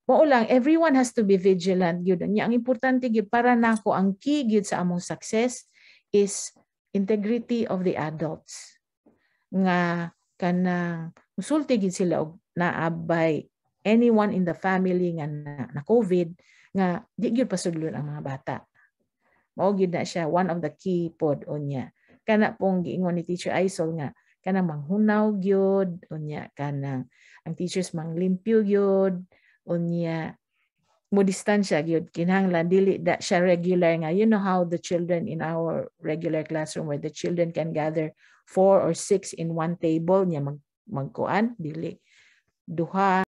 Mao lang, everyone has to be vigilant gyud. Ang importante gyud para nako ang key gyud sa among success is integrity of the adults. Nga kanang musulti gyud sila og naabay anyone in the family nga na COVID nga di gyud pasudlon ang mga bata. Mao gyud na siya one of the key pod unya. Kana pong giingon ni Teacher Aisol nga kanang manghunaw gyud unya, kanang ang teachers manglimpyo gyud unya, mo distansya gyud, kinahanglan dili da siya regular nga. You know how the children in our regular classroom where the children can gather 4 or 6 in one table nya magkuan, dili duha